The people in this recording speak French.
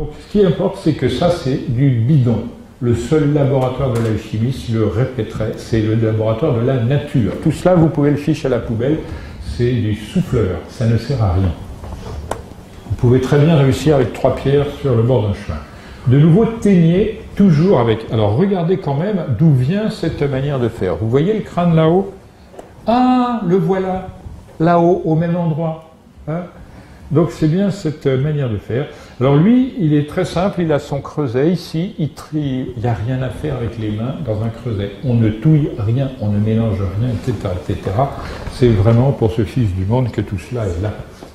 Donc ce qui importe, c'est que ça, c'est du bidon. Le seul laboratoire de l'alchimie, je le répéterai, c'est le laboratoire de la nature. Tout cela, vous pouvez le ficher à la poubelle, c'est du souffleur, ça ne sert à rien. Vous pouvez très bien réussir avec 3 pierres sur le bord d'un chemin. De nouveau, teignez toujours avec... Alors regardez quand même d'où vient cette manière de faire. Vous voyez le crâne là-haut? Ah, le voilà, là-haut, au même endroit. Hein? Donc c'est bien cette manière de faire. Alors lui, il est très simple, il a son creuset ici, il trie, il n'y a rien à faire avec les mains dans un creuset. On ne touille rien, on ne mélange rien, etc. etc. C'est vraiment pour ce fils du monde que tout cela est là.